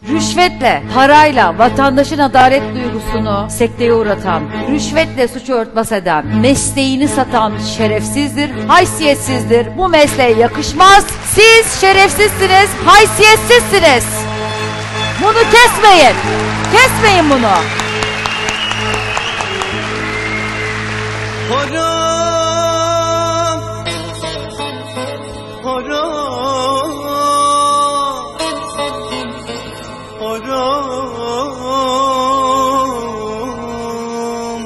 rüşvetle, parayla vatandaşın adalet duygusunu sekteye uğratan, rüşvetle suçu örtbas eden, mesleğini satan şerefsizdir, haysiyetsizdir. Bu mesleğe yakışmaz. Siz şerefsizsiniz, haysiyetsizsiniz. Bunu kesmeyin. Kesmeyin bunu. Haram, haram, haram.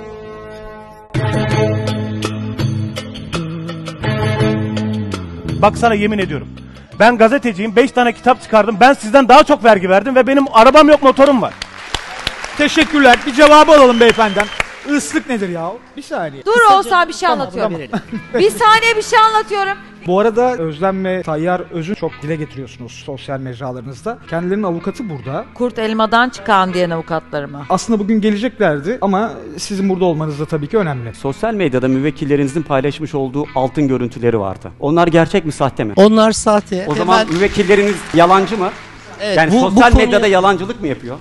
Bak sana yemin ediyorum. Ben gazeteciyim, 5 tane kitap çıkardım. Ben sizden daha çok vergi verdim ve benim arabam yok, motorum var. Teşekkürler. Bir cevabı alalım beyefendiden. Islık nedir ya? Bir saniye. Dur olsa bir şey anlatıyorum. Bir saniye bir şey anlatıyorum. Bu arada Özlem ve Tayyar Öz'ü çok dile getiriyorsunuz sosyal mecralarınızda. Kendilerinin avukatı burada. Kurt elmadan çıkan diyen avukatlarıma. Aslında bugün geleceklerdi ama sizin burada olmanız da tabii ki önemli. Sosyal medyada müvekkillerinizin paylaşmış olduğu altın görüntüleri vardı. Onlar gerçek mi, sahte mi? Onlar sahte. O zaman müvekkilleriniz yalancı mı? Evet, yani sosyal medyada yalancılık mı yapıyor?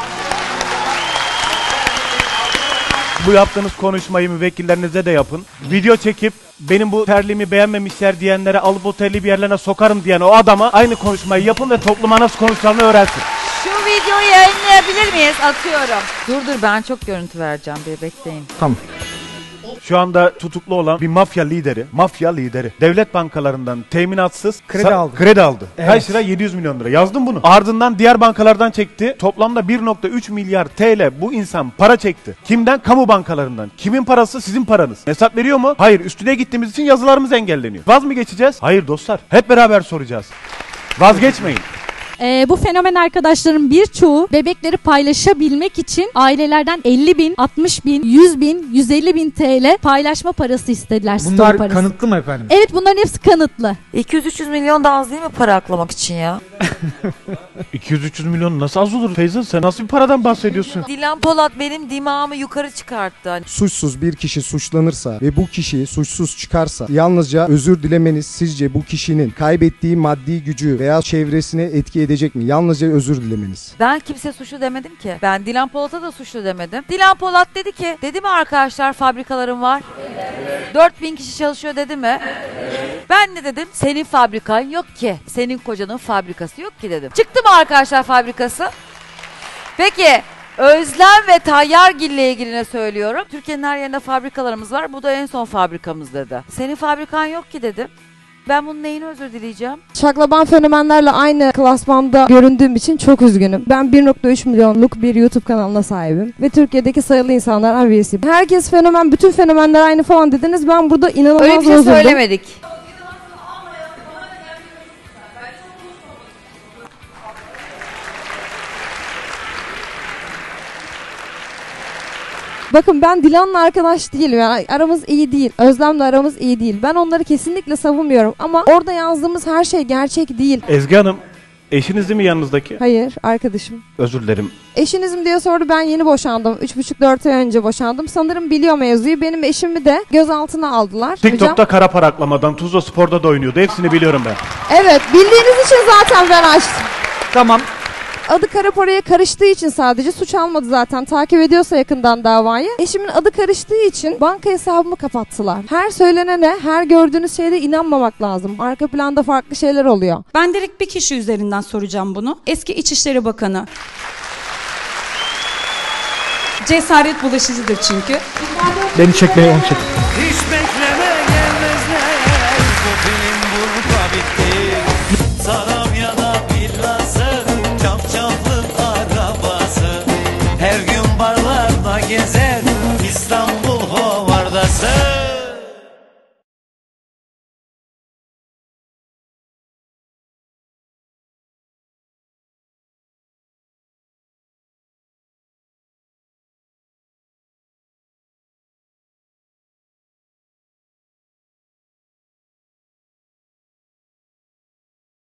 Bu yaptığınız konuşmayı müvekkillerinize de yapın. Video çekip benim bu terliğimi beğenmemişler diyenlere alıp o terliği bir yerlerine sokarım diyen o adama aynı konuşmayı yapın ve topluma nasıl konuşacağını öğrensin. Şu videoyu yayınlayabilir miyiz? Atıyorum. Dur ben çok görüntü vereceğim, bir bekleyin. Tamam. Şu anda tutuklu olan bir mafya lideri, devlet bankalarından teminatsız kredi aldı. Evet. Kaç lira? 700 milyon lira. Yazdım bunu. Ardından diğer bankalardan çekti. Toplamda 1.3 milyar TL bu insan para çekti. Kimden? Kamu bankalarından. Kimin parası? Sizin paranız. Hesap veriyor mu? Hayır. Üstüne gittiğimiz için yazılarımız engelleniyor. Vaz mı geçeceğiz? Hayır dostlar. Hep beraber soracağız. Vazgeçmeyin. Bu fenomen arkadaşların birçoğu bebekleri paylaşabilmek için ailelerden 50 bin, 60 bin, 100 bin, 150 bin TL paylaşma parası istediler. Bunlar parası. kanıtlı mı efendim? Evet, bunların hepsi kanıtlı. 200-300 milyon da az değil mi para aklamak için ya? 200-300 milyon nasıl az olur Feyza? Sen nasıl bir paradan bahsediyorsun? Dilan Polat benim dimağımı yukarı çıkarttı. Hani. Suçsuz bir kişi suçlanırsa ve bu kişi suçsuz çıkarsa yalnızca özür dilemeniz sizce bu kişinin kaybettiği maddi gücü veya çevresine etki edecek mi? Yalnızca özür dilemeniz. Ben kimse suçlu demedim ki. Ben Dilan Polat'a da suçlu demedim. Dilan Polat dedi ki, dedi mi arkadaşlar fabrikalarım var? Evet. 4000 kişi çalışıyor dedi mi? Evet. Ben ne dedim? Senin fabrikan yok ki. Senin kocanın fabrikası yok ki dedim. Çıktı mı arkadaşlar fabrikası? Peki Özlem ve Tayyargil ile ilgili ne söylüyorum? Türkiye'nin her yerinde fabrikalarımız var. Bu da en son fabrikamız dedi. Senin fabrikan yok ki dedim. Ben bunun neyine özür dileyeceğim? Şaklaban fenomenlerle aynı klasmanda göründüğüm için çok üzgünüm. Ben 1.3 milyonluk bir YouTube kanalına sahibim. Ve Türkiye'deki sayılı insanlardan birisiyim. Herkes fenomen, bütün fenomenler aynı falan dediniz. Ben burada inanılmaz öyle bir şey bozuldum. Söylemedik. Bakın ben Dilan'la arkadaş değilim. Yani aramız iyi değil. Özlem'le aramız iyi değil. Ben onları kesinlikle savunmuyorum. Ama orada yazdığımız her şey gerçek değil. Ezgi Hanım, eşiniz değil mi yanınızdaki? Hayır, arkadaşım. Özür dilerim. Eşinizim diye sordu, ben yeni boşandım. 3,5-4 ay önce boşandım. Sanırım biliyor mevzuyu. Benim eşimi de gözaltına aldılar. TikTok'ta Hocam. kara para aklamadan Tuzla Spor'da da oynuyordu. Hepsini biliyorum ben. Evet, bildiğiniz için zaten ben açtım. Tamam. Adı kara paraya karıştığı için sadece suç almadı zaten. Takip ediyorsa yakından davayı. Eşimin adı karıştığı için banka hesabımı kapattılar. Her söylenene, her gördüğünüz şeyde inanmamak lazım. Arka planda farklı şeyler oluyor. Ben direkt bir kişi üzerinden soracağım bunu. Eski İçişleri Bakanı. Cesaret bulaşıcıdır çünkü. Beni çekmeye onu çek. Hiç bekleme gelmezler. Bu film burada bitti. Sarabya'da villası, çapçaplı arabası. Her gün barlarda gezer.